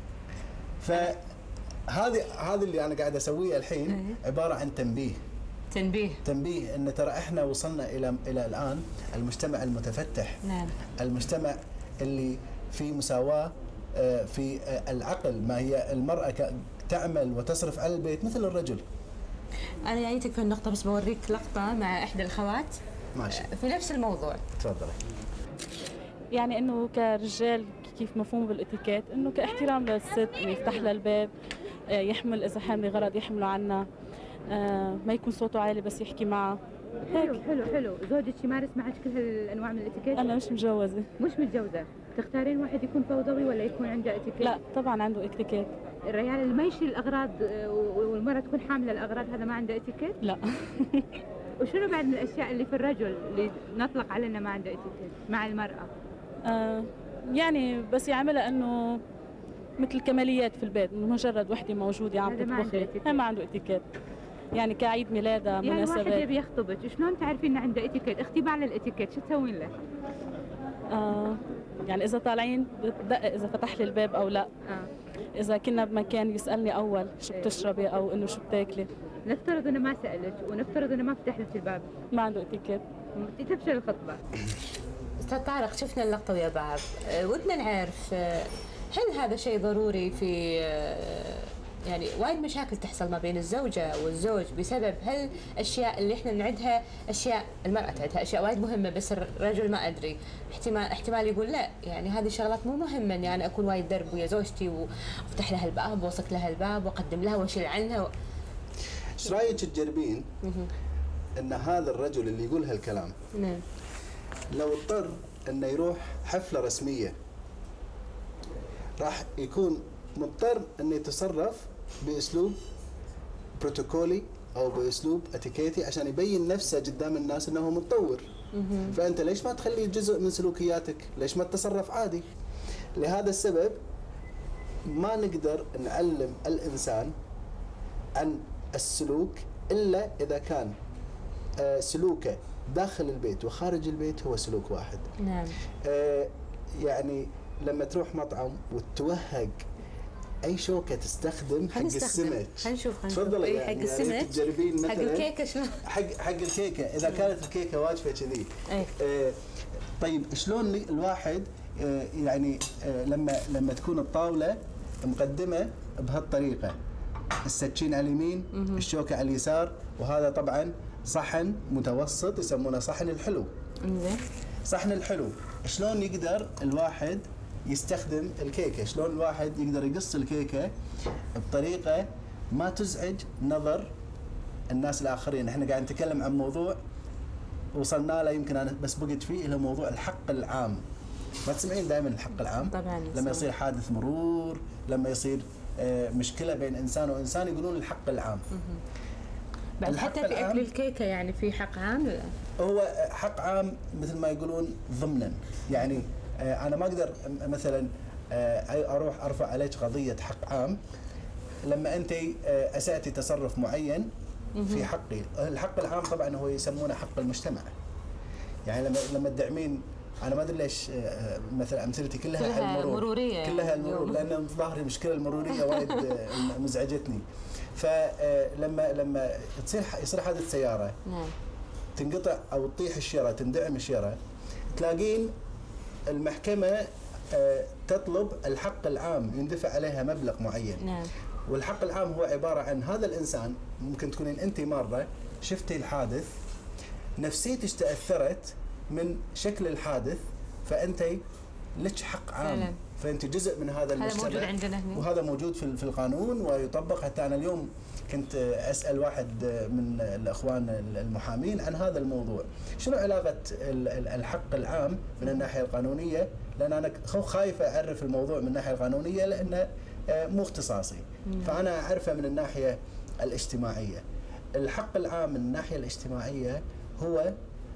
فهذه هذه اللي انا قاعد اسويه الحين عباره عن تنبيه. تنبيه تنبيه ان ترى احنا وصلنا الى الى الان المجتمع المتفتح. نعم. المجتمع اللي في مساواه في العقل، ما هي المراه تعمل وتصرف على البيت مثل الرجل. انا جايتك في النقطه، بس بوريك لقطه مع احدى الخوات ماشي في نفس الموضوع. تفضلي. يعني انه كرجال كيف مفهوم بالاتيكيت، انه كاحترام للست، انه يفتح لها الباب، يحمل اذا حامل غرض يحمله عنا، ما يكون صوته عالي بس يحكي معها. حلو حلو حلو. زوجك يمارس معك كل هالانواع من الاتيكيت؟ انا مش متجوزه. مش متجوزه، تختارين واحد يكون فوضوي ولا يكون عنده اتيكيت؟ لا طبعا عنده اتيكيت. الرجال اللي ما يشيل الاغراض والمراه تكون حامله الاغراض هذا ما عنده اتيكيت؟ لا. وشنو بعد من الاشياء اللي في الرجل اللي نطلق عليه انه ما عنده اتيكيت مع المراه؟ آه يعني بس يعملها انه مثل كماليات في البيت، مجرد وحده موجوده عم تطبخي، هي ما عنده اتيكيت. يعني كعيد ميلادها مناسبات. يعني واحد يبي يخطبك، شلون تعرفين انه عنده اتيكيت؟ اختبار للاتيكيت شو تسوين له؟ آه يعني اذا طالعين بتدقق اذا فتح لي الباب او لا. آه. اذا كنا بمكان يسالني اول شو بتشربي او انه شو بتاكلي. نفترض انه ما سالك ونفترض انه ما فتح لك الباب، ما عنده اتيكيت، تفشل الخطبه. استاذ طارق، شفنا اللقطه ويا بعض، أه ودنا نعرف أه هل هذا شيء ضروري في أه يعني وايد مشاكل تحصل ما بين الزوجه والزوج بسبب هل الاشياء اللي احنا نعدها اشياء المراه تعدها اشياء وايد مهمه بس الرجل ما ادري، احتمال احتمال يقول لا يعني هذه شغلات مو مهمه اني انا اكون وايد درب ويا زوجتي وافتح لها الباب واوصك لها الباب واقدم لها واشيل عنها. ايش رايك تجربين ان هذا الرجل اللي يقول هالكلام نعم لو اضطر انه يروح حفله رسميه راح يكون مضطر انه يتصرف باسلوب بروتوكولي او باسلوب اتيكيتي عشان يبين نفسه قدام الناس انه هو متطور. فانت ليش ما تخليه جزء من سلوكياتك؟ ليش ما تتصرف عادي؟ لهذا السبب ما نقدر نعلم الانسان عن السلوك الا اذا كان سلوكه داخل البيت وخارج البيت هو سلوك واحد. نعم. آه يعني لما تروح مطعم وتتوهق اي شوكه تستخدم حق السمك. خلينا نشوف خلينا تفضلي يعني يعني حق السمك تجربين مثلا حق الكيكه شلون؟ حق حق الكيكه اذا كانت الكيكه واجفه كذي. آه طيب شلون الواحد آه يعني آه لما لما تكون الطاوله مقدمه بهالطريقه، السكين على اليمين، الشوكه على اليسار، وهذا طبعا صحن متوسط يسمونه صحن الحلو. انزين. صحن الحلو، شلون يقدر الواحد يستخدم الكيكه؟ شلون الواحد يقدر يقص الكيكه بطريقه ما تزعج نظر الناس الاخرين؟ احنا قاعد نتكلم عن موضوع وصلنا له يمكن انا بس بقيت فيه اللي هو موضوع الحق العام. ما تسمعين دائما الحق العام؟ طبعا. لما يصير حادث مرور، لما يصير آه مشكله بين انسان وانسان يقولون الحق العام. بعد حتى في اكل الكيكه يعني في حق عام ولا؟ هو حق عام مثل ما يقولون ضمنا، يعني آه انا ما اقدر مثلا آه اروح ارفع عليك قضيه حق عام لما انت آه اساتي تصرف معين في حقي. الحق العام طبعا هو يسمونه حق المجتمع. يعني لما لما تدعمين، انا ما ادري ليش آه مثلا امثلتي كلها, كلها على المرور مروريه كلها المرور لان ظاهري المشكله المروريه وايد آه مزعجتني. فلما لما تصير يصير حادث سياره نعم تنقطع او تطيح الشيره، تندعم الشيره، تلاقين المحكمه تطلب الحق العام يندفع عليها مبلغ معين. نعم. والحق العام هو عباره عن هذا الانسان، ممكن تكونين انت مره شفتي الحادث نفسيتك تاثرت من شكل الحادث، فانت لك حق عام فعلا. فانت جزء من هذا المجتمع. هذا موجود عندنا هنا، وهذا موجود في في القانون ويطبق. حتى انا اليوم كنت اسال واحد من الاخوان المحامين عن هذا الموضوع، شنو علاقه الحق العام من الناحيه القانونيه؟ لان انا خايف اعرف الموضوع من الناحيه القانونيه لانه مو اختصاصي، فانا اعرفه من الناحيه الاجتماعيه. الحق العام من الناحيه الاجتماعيه هو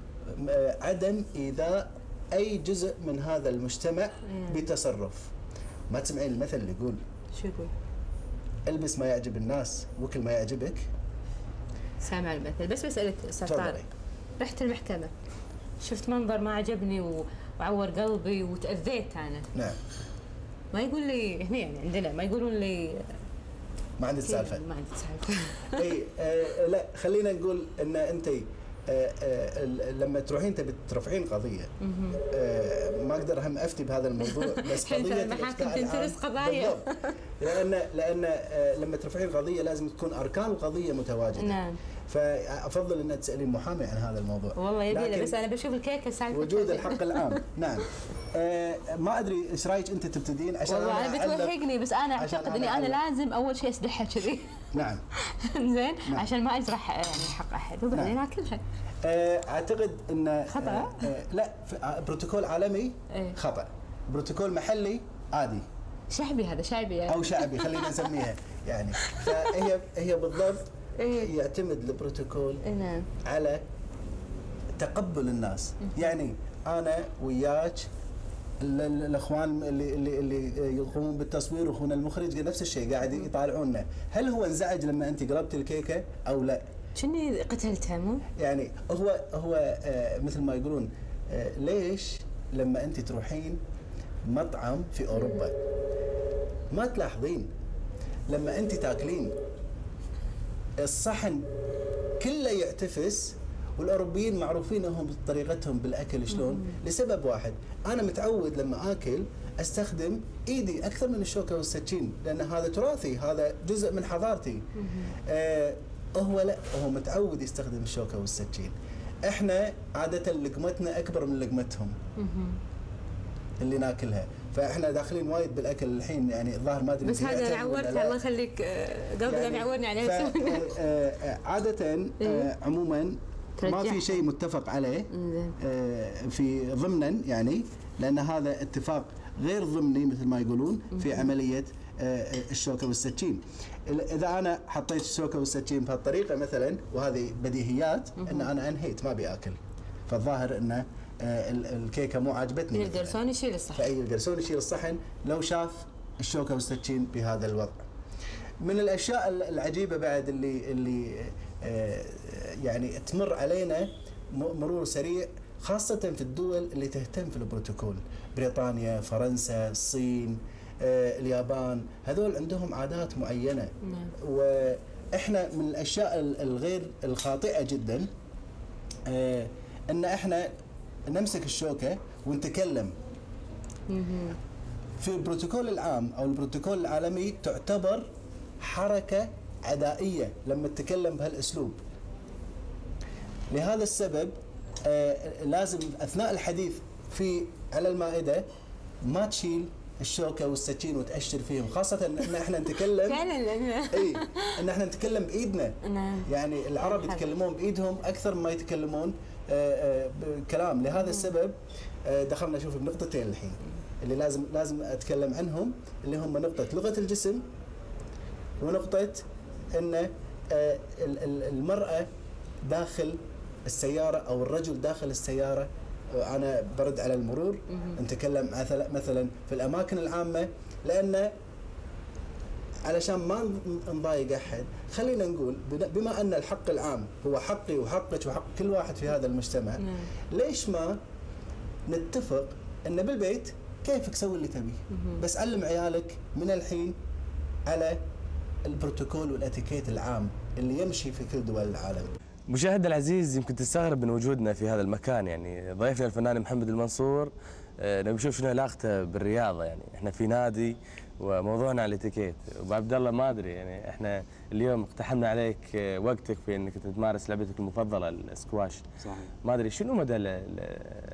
عدم ايذاء اي جزء من هذا المجتمع بتصرف. ما تسمعين المثل اللي يقول شو يقول؟ البس ما يعجب الناس وكل ما يعجبك؟ سامع المثل. بس بسألك استاذ طارق، رحت المحكمة شفت منظر ما عجبني وعور قلبي وتأذيت انا. نعم. ما يقول لي هنا يعني عندنا ما يقولون لي ما عندي سالفة. ما عندي سالفة. اي آه لا خلينا نقول ان انت آه آه لما تروحين تبي ترفعين قضيه آه ما اقدر هم افتي بهذا الموضوع بس قضيه المحاكم تنترس قضايا لان لان آه لما ترفعين قضيه لازم تكون اركان القضيه متواجده. نعم. فافضل ان تسالين محامي عن هذا الموضوع. والله يبي بس انا بشوف الكيكه سالفه وجود الحق العام. نعم. آه ما ادري ايش رايك انت تبتدين عشان والله انا بتوهقني بس انا اعتقد اني انا لازم اول شيء اسدحها كذي. نعم. زين نعم. عشان ما اجرح يعني حق احد وبعدين نعم. اكلها. اعتقد ان خطا. آه لا بروتوكول عالمي ايه؟ خطا. بروتوكول محلي عادي. شعبي هذا شعبي يعني. او شعبي خلينا نسميها يعني. فهي هي بالضبط إيه؟ يعتمد البروتوكول نعم. على تقبل الناس. يعني انا وياك الاخوان اللي اللي اللي يقومون بالتصوير واخونا المخرج نفس الشيء قاعد يطالعونا، هل هو انزعج لما انت قلبت الكيكه او لا؟ شنو قتلتها مو؟ يعني هو هو آه مثل ما يقولون آه ليش لما انت تروحين مطعم في اوروبا ما تلاحظين لما انت تاكلين الصحن كله يعتفس، والاوروبيين معروفين هم بطريقتهم بالاكل شلون؟ لسبب واحد، انا متعود لما اكل استخدم ايدي اكثر من الشوكه والسكين لان هذا تراثي، هذا جزء من حضارتي. آه هو لا، هو متعود يستخدم الشوكه والسكين. احنا عاده لقمتنا اكبر من لقمتهم اللي ناكلها، فاحنا داخلين وايد بالاكل الحين يعني الظاهر ما ادري. بس هذا عورت الله يخليك قبل يعني يعورني عليه. عاده آه عموما ما في شيء متفق عليه آه في ضمنا يعني، لان هذا اتفاق غير ضمني مثل ما يقولون في عمليه آه الشوكه والسكين. اذا انا حطيت الشوكه والسكين بهالطريقه مثلا وهذه بديهيات ان انا انهيت ما ابي اكل، فالظاهر انه آه الكيكه مو عاجبتني. القرصون يشيل الصحن. فاي القرصون يشيل الصحن لو شاف الشوكه والسكين بهذا الوضع. من الاشياء العجيبه بعد اللي اللي آه يعني تمر علينا مرور سريع خاصه في الدول اللي تهتم في البروتوكول، بريطانيا، فرنسا، الصين، آه اليابان، هذول عندهم عادات معينه. نعم. واحنا من الاشياء الغير الخاطئه جدا آه ان احنا نمسك الشوكه ونتكلم. في البروتوكول العام او البروتوكول العالمي تعتبر حركه عدائيه لما تتكلم بهالاسلوب. لهذا السبب آه لازم اثناء الحديث في على المائده ما تشيل الشوكه والسكين وتأشر فيهم، خاصه ان احنا نتكلم فعلا اي ان احنا نتكلم بايدنا. نعم. يعني العرب يتكلمون بايدهم اكثر ما يتكلمون آه آه بكلام. لهذا السبب آه دخلنا نشوف بنقطتين الحين اللي لازم لازم اتكلم عنهم، اللي هم نقطه لغه الجسم ونقطه ان آه المراه داخل السياره او الرجل داخل السياره. انا برد على المرور، نتكلم مثلا في الاماكن العامه، لان علشان ما نضايق احد خلينا نقول بما ان الحق العام هو حقي وحقك وحق كل واحد في هذا المجتمع، ليش ما نتفق ان بالبيت كيفك سوي اللي تبيه، بس علم عيالك من الحين على البروتوكول والاتيكيت العام اللي يمشي في كل دول العالم. مشاهد العزيز، يمكن تستغرب من وجودنا في هذا المكان، يعني ضيفنا الفنان محمد المنصور نبي نشوف شنو علاقته بالرياضه. يعني احنا في نادي وموضوعنا على الاتيكيت، وابو عبد الله ما ادري يعني احنا اليوم اقتحمنا عليك وقتك في انك تمارس لعبتك المفضله السكواش. صحيح. ما ادري شنو مدى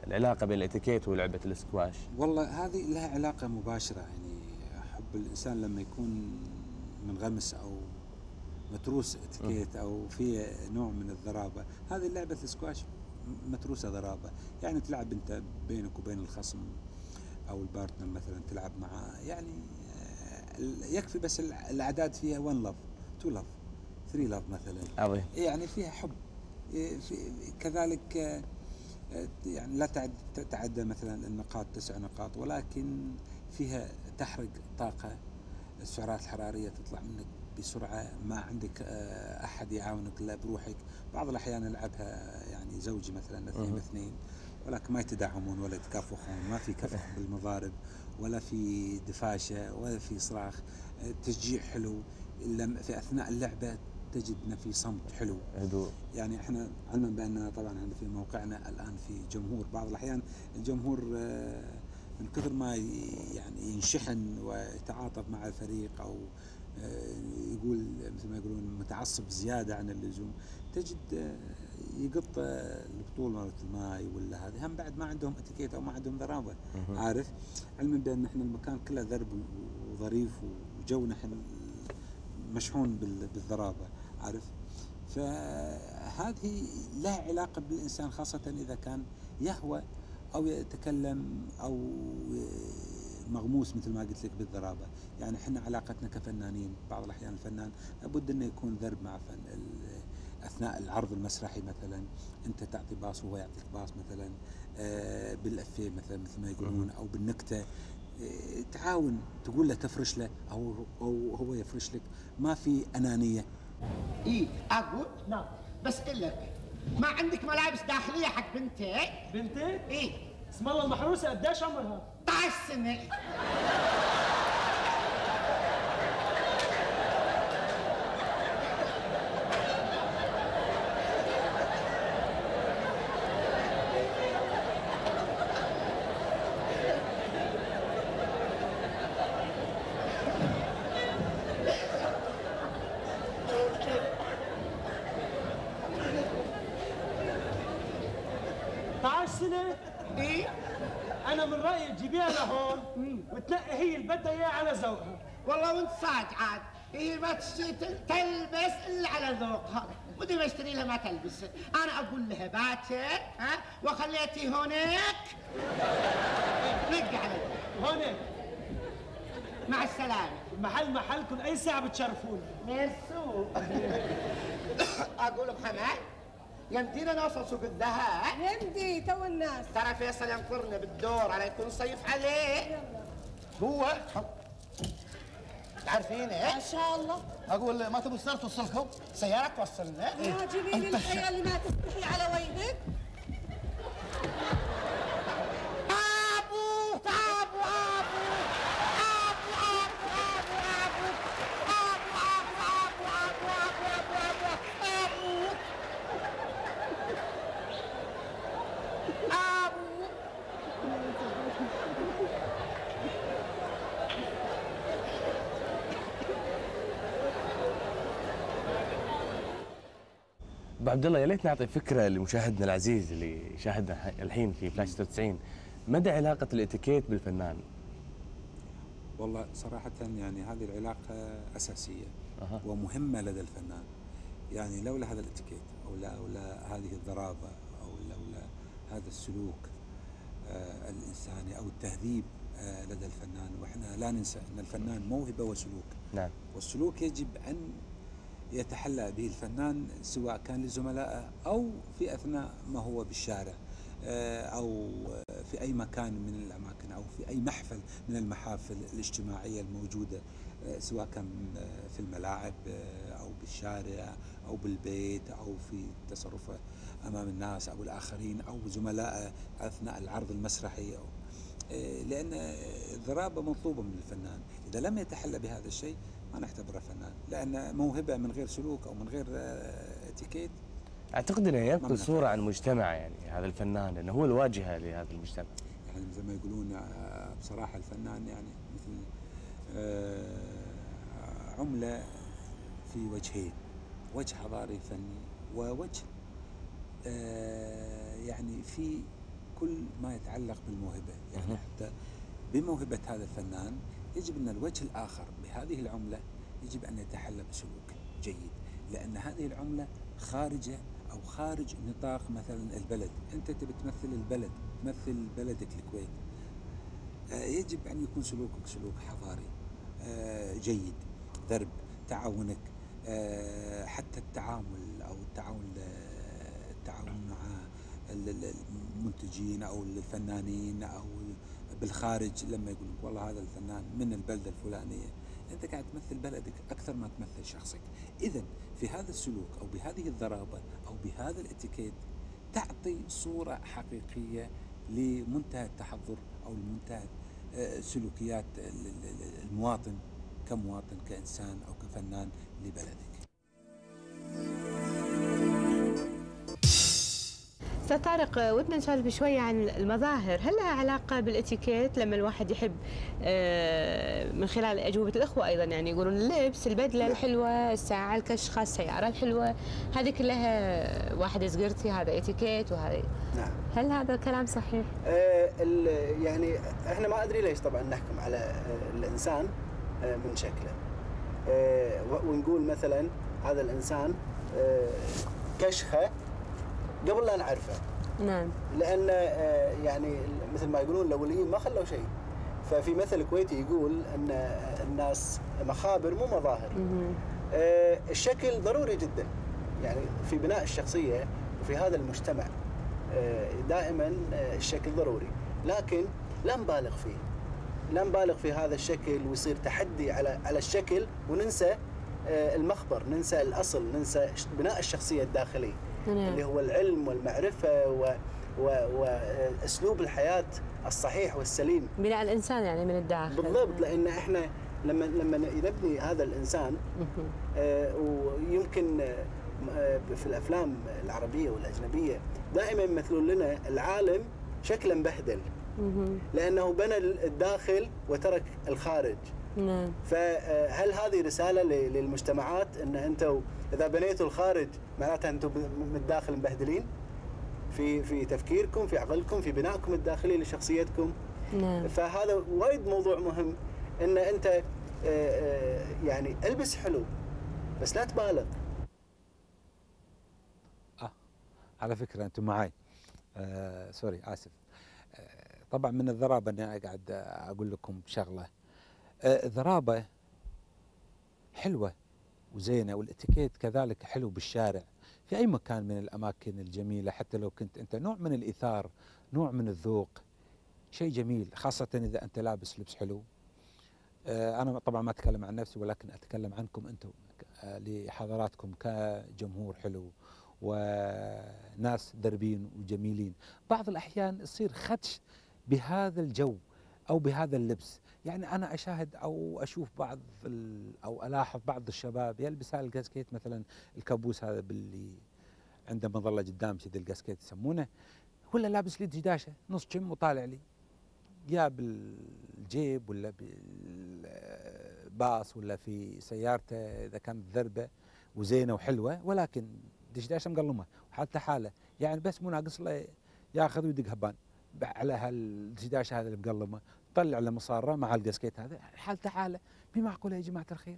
العلاقه بين الاتيكيت ولعبه الاسكواش؟ والله هذه لها علاقه مباشره، يعني حب الانسان لما يكون منغمس او متروس اتيكيت او في نوع من الضرابه، هذه لعبه الاسكواش متروسه ضرابه، يعني تلعب انت بينك وبين الخصم او البارتنر مثلا تلعب معاه، يعني يكفي بس الاعداد فيها واحد لاف اثنين لاف ثلاثة لاف مثلا، عظيم. يعني فيها حب. في كذلك يعني لا تتعدى مثلا النقاط تسع نقاط، ولكن فيها تحرق طاقه، السعرات الحراريه تطلع منك بسرعه، ما عندك احد يعاونك الا بروحك. بعض الاحيان العبها يعني زوجي مثلا اثنين باثنين، ولكن ما يتداعمون ولا يتكافحون، ما في كفح بالمضارب ولا في دفاشه ولا في صراخ، تشجيع حلو. في اثناء اللعبه تجدنا في صمت حلو، هدوء. يعني احنا علما باننا طبعا في موقعنا الان في جمهور، بعض الاحيان الجمهور من كثر ما يعني ينشحن ويتعاطف مع الفريق او يقول مثل ما يقولون متعصب زياده عن اللزوم، تجد يقط البطوله مالت الماي ولا هذه، هم بعد ما عندهم اتيكيت او ما عندهم ضرابه، عارف، علما بان احنا المكان كله درب وظريف وجونا مشحون بالضرابه، عارف. فهذه لها علاقه بالانسان، خاصه اذا كان يهوى او يتكلم او مغموس مثل ما قلت لك بالضرابه. يعني احنا علاقتنا كفنانين بعض الاحيان الفنان لابد انه يكون ذرب مع فن اثناء العرض المسرحي، مثلا انت تعطي باص وهو يعطيك باص مثلا، بالافيه مثلا مثل ما يقولون، او بالنكته تعاون، تقول له تفرش له او او هو يفرش لك، ما في انانيه. اي اقول نعم، بسألك ما عندك ملابس داخليه حق بنتك؟ بنتك؟ اي. اسم الله المحروسه قديش عمرها؟ ستة عشر سنه. سنة؟ ايه؟ أنا من رأيي تجيبيها لهون وتنقي هي اللي بدها إياه على ذوقها. والله وأنت صادق عاد، هي ما تشتري تلبس إلا على ذوقها، بدي ما اشتري لها ما تلبس، أنا أقول لها باتر ها وخليتي هونيك نقي علي هونيك. مع السلامة. المحل محلكم أي ساعة بتشرفونا. ميرسو. أقول محمد يمدينا نوصل سوق الذهب؟ يمدي تو الناس. ترى فيصل ينطرنا بالدور على يكون صيف عليه. هو تعرفينه؟ ما شاء الله. اقول ما تبغوا سيارة توصلكم؟ سيارة توصلنا؟ يا جيبي لي الحياة اللي ما تستحي على وينك. ابو ابو ابو ابو ابو ابو ابو ابو ابو ابو ابو ابو ابو عبد الله، يا ليت نعطي فكره لمشاهدنا العزيز اللي شاهدنا الحين في فلاش ستة وتسعين، مدى علاقه الاتيكيت بالفنان؟ والله صراحه يعني هذه العلاقه اساسيه أه. ومهمه لدى الفنان، يعني لولا هذا الاتيكيت او لولا هذه الضرابه او لولا هذا السلوك آه الانساني او التهذيب آه لدى الفنان، واحنا لا ننسى ان الفنان موهبه وسلوك. نعم. والسلوك يجب ان يتحلى به الفنان سواء كان لزملائه او في اثناء ما هو بالشارع او في اي مكان من الاماكن او في اي محفل من المحافل الاجتماعيه الموجوده، سواء كان في الملاعب او بالشارع او بالبيت او في تصرفه امام الناس او الاخرين او زملائه اثناء العرض المسرحي، أو لان الضرابه مطلوبه من الفنان، اذا لم يتحلى بهذا الشيء ما نعتبره فنان، لأن موهبة من غير سلوك أو من غير اتيكيت. أعتقد أنه يبطل صورة عن مجتمع، يعني هذا الفنان لأنه هو الواجهة لهذا المجتمع. يعني مثل ما يقولون بصراحة الفنان يعني مثل عملة في وجهين، وجه حضاري فني ووجه يعني في كل ما يتعلق بالموهبة، يعني حتى بموهبة هذا الفنان يجب أن الوجه الآخر بهذه العملة يجب أن يتحلى بسلوك جيد، لأن هذه العملة خارجة أو خارج نطاق مثلا البلد. أنت تبي تمثل البلد، تمثل بلدك الكويت، يجب أن يكون سلوكك سلوك حضاري جيد، درب تعاونك، حتى التعامل أو التعاون التعاون مع المنتجين أو الفنانين أو بالخارج، لما يقول لك والله هذا الفنان من البلدة الفلانية، أنت قاعد تمثل بلدك أكثر ما تمثل شخصك. إذن في هذا السلوك أو بهذه الضرابة أو بهذا الاتيكيت تعطي صورة حقيقية لمنتهى التحضر أو المنتهى سلوكيات المواطن كمواطن كإنسان أو كفنان لبلدك. أستاذ طارق، ودنا نسولف شوية عن المظاهر، هل لها علاقة بالاتيكيت لما الواحد يحب من خلال أجوبة الأخوة أيضا، يعني يقولون اللبس، البدلة الحلوة، الساعة الكشخة، السيارة الحلوة، هذه كلها واحد زقرتي هذا اتيكيت وهذا. نعم. هل هذا الكلام صحيح؟ آه يعني احنا ما أدري ليش طبعا نحكم على الإنسان آه من شكله، آه ونقول مثلا هذا الإنسان آه كشخة قبل لا نعرفه. نعم. لأن يعني مثل ما يقولون الأوليين ما خلوا شيء، ففي مثل كويتي يقول أن الناس مخابر مو مظاهر. الشكل ضروري جدا يعني في بناء الشخصية وفي هذا المجتمع، دائما الشكل ضروري، لكن لا نبالغ فيه، لا نبالغ في هذا الشكل ويصير تحدي على على الشكل وننسى المخبر، ننسى الأصل، ننسى بناء الشخصية الداخلي. نعم. اللي هو العلم والمعرفة و... و... وأسلوب الحياة الصحيح والسليم، بناء الإنسان يعني من الداخل. بالضبط. لأن إحنا لما لما نبني هذا الإنسان آه ويمكن آه في الأفلام العربية والأجنبية دائما يمثلون لنا العالم شكلا مبهدل، لأنه بنى الداخل وترك الخارج. نعم. فهل هذه رسالة للمجتمعات أن أنتم إذا بنيتوا الخارج معناتها أنتم من الداخل مبهدلين في في تفكيركم، في عقلكم، في بنائكم الداخلي لشخصيتكم؟ نعم. فهذا وايد موضوع مهم، أن أنت يعني البس حلو بس لا تبالغ. آه على فكرة أنتم معي، آه سوري آسف. آه طبعا من الضرابة أني قاعد أقول لكم شغلة، الضرابة آه حلوة وزينة، والاتيكيت كذلك حلو بالشارع في أي مكان من الأماكن الجميلة، حتى لو كنت أنت نوع من الإيثار، نوع من الذوق، شيء جميل، خاصة إذا أنت لابس لبس حلو. أنا طبعا ما أتكلم عن نفسي ولكن أتكلم عنكم أنتم لحضراتكم كجمهور حلو وناس دربين وجميلين. بعض الأحيان يصير خدش بهذا الجو أو بهذا اللبس، يعني أنا أشاهد أو أشوف بعض أو ألاحظ بعض الشباب يلبس هذا الكاسكيت، مثلا الكابوس هذا باللي عنده مظلة قدام كذا الكاسكيت يسمونه، ولا لابس لي دشداشة نص كم وطالع لي، يا بالجيب ولا بالباص ولا في سيارته إذا كانت ذربة وزينة وحلوة، ولكن دشداشة مقلمة وحالته حالة، يعني بس مو ناقص له ياخذ ويدق هبان على هالدشداشة هذا المقلمة، طلع له مصارة مع الكاسكيت هذا، حالته حالة. بمعقولة يا جماعة الخير؟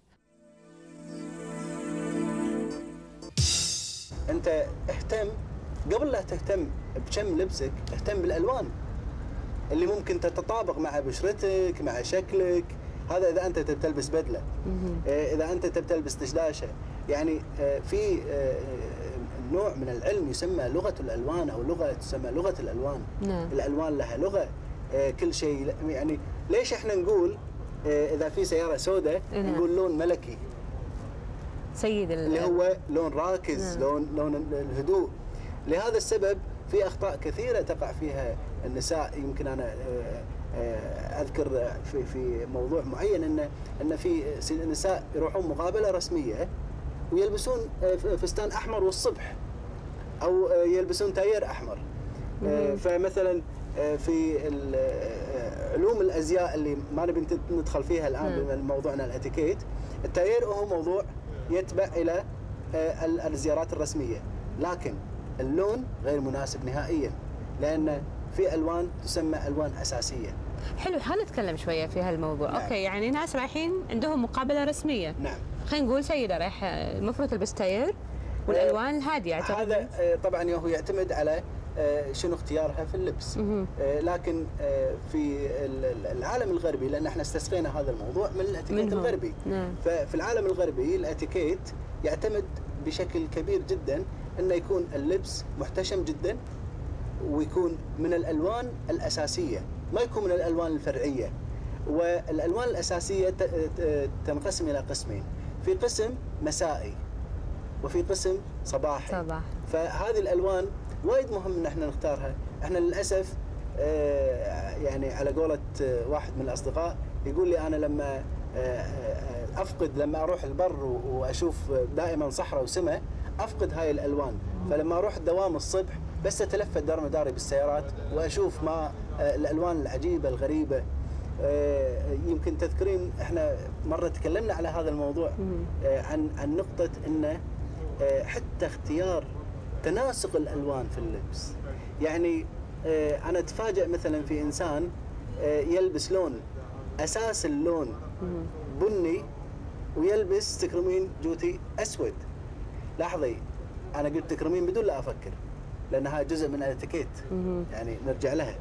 أنت اهتم قبل لا تهتم بكم لبسك، اهتم بالألوان اللي ممكن تتطابق مع بشرتك مع شكلك. هذا إذا أنت تلبس بدلة، إذا أنت تلبس دشداشة، يعني في نوع من العلم يسمى لغة الألوان أو لغة تسمى لغة الألوان. نعم. الألوان لها لغة، كل شيء. يعني ليش احنا نقول إذا في سيارة سوداء نقول لون ملكي، سيد اللي هو لون راكز. نعم. لون لون الهدوء. لهذا السبب في أخطاء كثيرة تقع فيها النساء. يمكن أنا أذكر في في موضوع معين أن أن في نساء يروحون مقابلة رسمية ويلبسون فستان أحمر والصبح، أو يلبسون تاير أحمر. فمثلا في علوم الأزياء اللي ما نبي ندخل فيها الآن بما موضوعنا الاتيكيت، التاير هو موضوع يتبع إلى الزيارات الرسمية، لكن اللون غير مناسب نهائيا، لأن في الوان تسمى الوان اساسيه. حلو، خلينا نتكلم شويه في هالموضوع. نعم. اوكي، يعني ناس رايحين عندهم مقابله رسميه. نعم. خلينا نقول سيده رايحه المفروض تلبس تاير والالوان الهاديه. هذا طبعا هو يعتمد على شنو اختيارها في اللبس. مه. لكن في العالم الغربي، لان احنا استسقينا هذا الموضوع من الاتيكيت الغربي. نعم. ففي العالم الغربي الاتيكيت يعتمد بشكل كبير جدا انه يكون اللبس محتشم جدا، ويكون من الالوان الاساسيه، ما يكون من الالوان الفرعيه. والالوان الاساسيه تنقسم الى قسمين، في قسم مسائي وفي قسم صباحي. صباح. فهذه الالوان وايد مهم ان احنا نختارها. احنا للاسف يعني على قولة واحد من الاصدقاء يقول لي انا لما افقد، لما اروح البر واشوف دائما صحراء وسماء، افقد هاي الالوان. فلما اروح الدوام الصبح بس اتلفت دار مداري بالسيارات واشوف ما الالوان العجيبه الغريبه. يمكن تذكرين احنا مره تكلمنا على هذا الموضوع، عن عن نقطه انه حتى اختيار تناسق الالوان في اللبس. يعني انا اتفاجئ مثلا في انسان يلبس لون اساس اللون بني ويلبس تكرمين جوتي اسود. لاحظي، انا قلت تكرمين بدون لا افكر، لانها جزء من الاتيكيت يعني نرجع لها.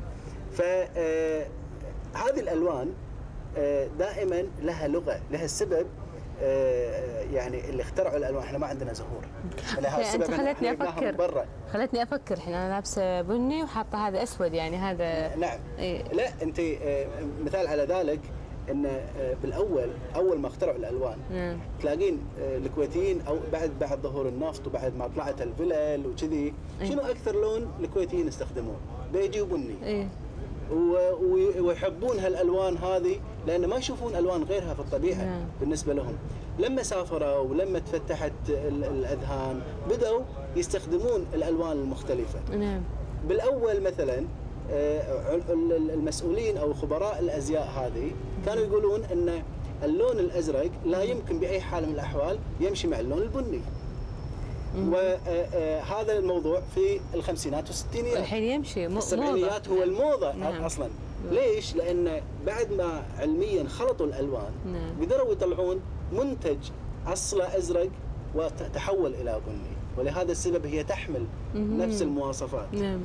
فهذه الالوان دائما لها لغه، لها السبب. يعني اللي اخترعوا الالوان، احنا ما عندنا زهور. انت خلتني افكر خلتني افكر الحين انا لابسه بني وحاطه هذا اسود، يعني هذا. نعم. إيه؟ لا انت مثال على ذلك ان بالاول اول ما اخترعوا الالوان مم. تلاقين الكويتيين او بعد بعد ظهور النفط وبعد ما طلعت الفلل وكذي، شنو اكثر لون الكويتيين يستخدمون؟ بيجي وبني. إيه؟ ويحبون هالالوان هذه لان ما يشوفون الوان غيرها في الطبيعه. نعم. بالنسبه لهم. لما سافروا ولما تفتحت الاذهان بداوا يستخدمون الالوان المختلفه. نعم. بالاول مثلا المسؤولين او خبراء الازياء هذه كانوا يقولون ان اللون الازرق لا يمكن باي حال من الاحوال يمشي مع اللون البني. وهذا الموضوع في الخمسينات والستينيات. الحين يمشي موضة. السبعينيات هو الموضة. نعم. اصلا. نعم. ليش؟ لان بعد ما علميا خلطوا الالوان نعم. قدروا يطلعون منتج اصله ازرق وتحول الى بني، ولهذا السبب هي تحمل مم. نفس المواصفات. نعم.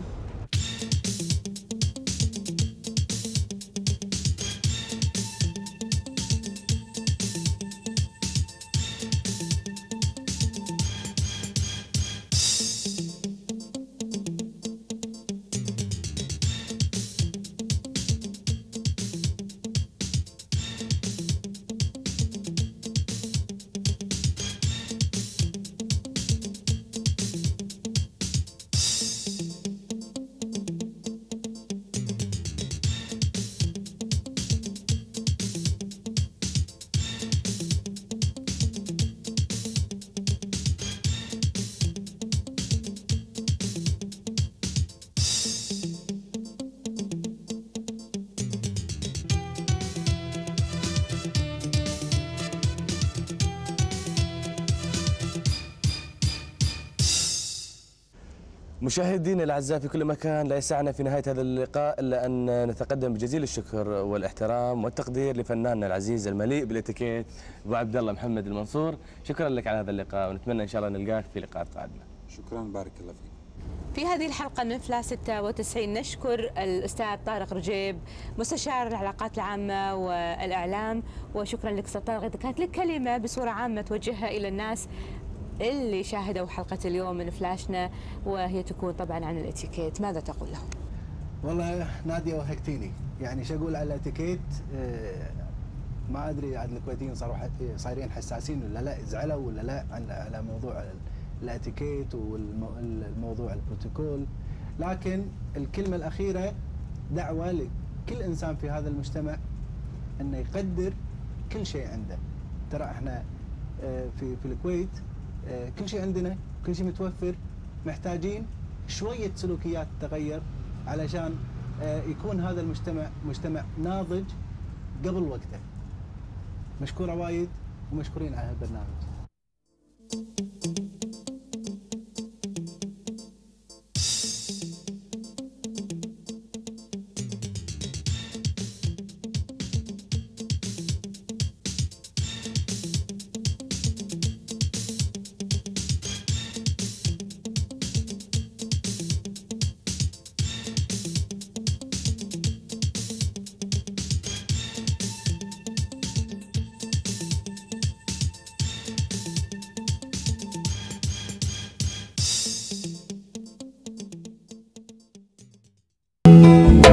مشاهدينا الاعزاء في كل مكان، لا يسعنا في نهايه هذا اللقاء الا ان نتقدم بجزيل الشكر والاحترام والتقدير لفناننا العزيز المليء بالاتيكيت ابو عبد الله محمد المنصور. شكرا لك على هذا اللقاء، ونتمنى ان شاء الله نلقاك في لقاءات قادمه. شكرا، بارك الله فيك. في هذه الحلقة من فلاش ستة وتسعين نشكر الأستاذ طارق رجيب مستشار العلاقات العامة والإعلام، وشكرا لك أستاذ طارق. إذا كانت لك كلمة بصورة عامة توجهها إلى الناس اللي شاهدوا حلقة اليوم من فلاشنا، وهي تكون طبعا عن الاتيكيت، ماذا تقول لهم؟ والله نادية وهكتيني، يعني شو أقول على الاتيكيت؟ ما أدري عاد الكويتيين صاروا صايرين حساسين ولا لا، زعلوا ولا لا على موضوع الاتيكيت والموضوع البروتوكول، لكن الكلمة الأخيرة دعوة لكل إنسان في هذا المجتمع أنه يقدر كل شيء عنده. ترى احنا في في الكويت كل شيء عندنا، كل شيء متوفر، محتاجين شوية سلوكيات تغير علشان يكون هذا المجتمع مجتمع ناضج قبل وقته. مشكورة وايد ومشكورين على هالبرنامج. العالمين.